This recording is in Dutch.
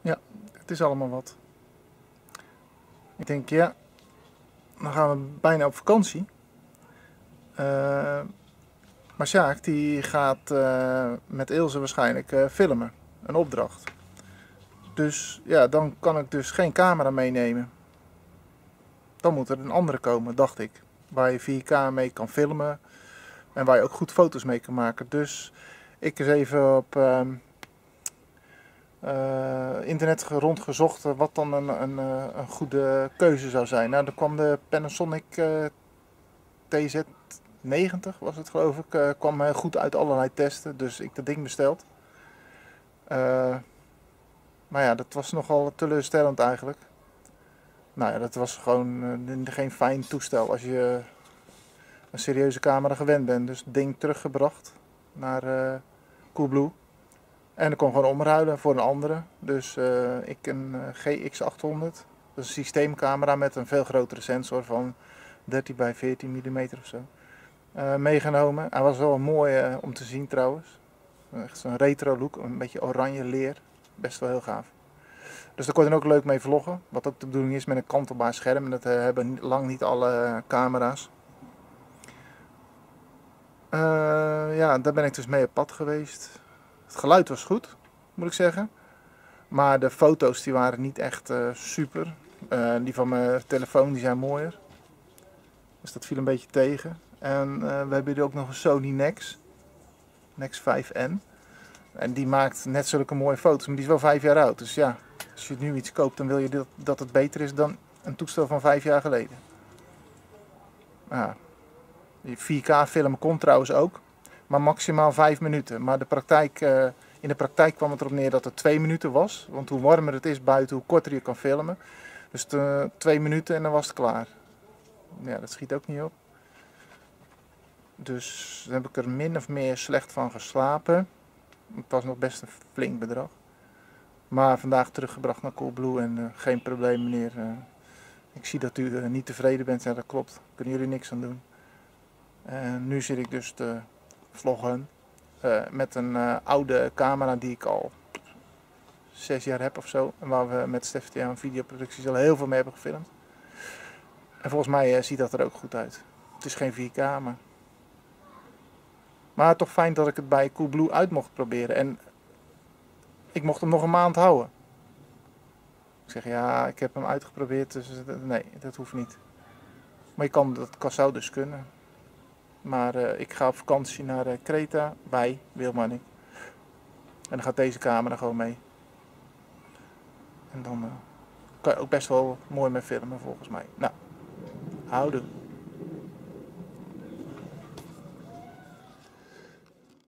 Ja, het is allemaal wat. Ik denk, ja, dan gaan we bijna op vakantie. Maar Sjaak die gaat met Ilse waarschijnlijk filmen. Een opdracht. Dus ja, dan kan ik dus geen camera meenemen. Dan moet er een andere komen, dacht ik. Waar je 4K mee kan filmen. En waar je ook goed foto's mee kan maken. Dus ik eens even op internet rondgezocht wat dan een goede keuze zou zijn. Nou, dan kwam de Panasonic TZ90 was het geloof ik. Kwam goed uit allerlei testen. Dus ik dat ding besteld. Maar ja, dat was nogal teleurstellend eigenlijk. Nou ja, dat was gewoon geen fijn toestel als je een serieuze camera gewend bent. Dus het ding teruggebracht naar Coolblue. En ik kon gewoon omruilen voor een andere. Dus ik een GX800. Dat is een systeemcamera met een veel grotere sensor van 13 bij 14 mm of zo. Meegenomen. Hij was wel mooi om te zien trouwens. Echt zo'n retro look, een beetje oranje leer. Best wel heel gaaf. Dus daar kon je dan ook leuk mee vloggen. Wat ook de bedoeling is met een kantelbaar scherm. En dat hebben lang niet alle camera's. Ja, daar ben ik dus mee op pad geweest. Het geluid was goed, moet ik zeggen. Maar de foto's die waren niet echt super. Die van mijn telefoon die zijn mooier. Dus dat viel een beetje tegen. En we hebben hier ook nog een Sony Nex 5N. En die maakt net zulke mooie foto's, maar die is wel 5 jaar oud. Dus ja, als je nu iets koopt, dan wil je dat het beter is dan een toestel van 5 jaar geleden. Ja, 4K filmen kon trouwens ook, maar maximaal 5 minuten. Maar in de praktijk kwam het erop neer dat het 2 minuten was. Want hoe warmer het is buiten, hoe korter je kan filmen. Dus 2 minuten en dan was het klaar. Ja, dat schiet ook niet op. Dus dan heb ik er min of meer slecht van geslapen. Het was nog best een flink bedrag. Maar vandaag teruggebracht naar Coolblue en geen probleem meneer. Ik zie dat u niet tevreden bent. Ja, dat klopt. Kunnen jullie niks aan doen. En nu zit ik dus te vloggen met een oude camera die ik al 6 jaar heb of zo. En waar we met Steftia en videoproducties al heel veel mee hebben gefilmd. En volgens mij ziet dat er ook goed uit. Het is geen 4K, maar toch fijn dat ik het bij Coolblue uit mocht proberen. En ik mocht hem nog een maand houden. Ik zeg ja, ik heb hem uitgeprobeerd, dus nee, dat hoeft niet. Maar dat zou dus kunnen. Maar ik ga op vakantie naar Kreta, bij Wilmarnik. En dan gaat deze camera gewoon mee. En dan kan je ook best wel mooi mee filmen volgens mij. Nou, houdoe.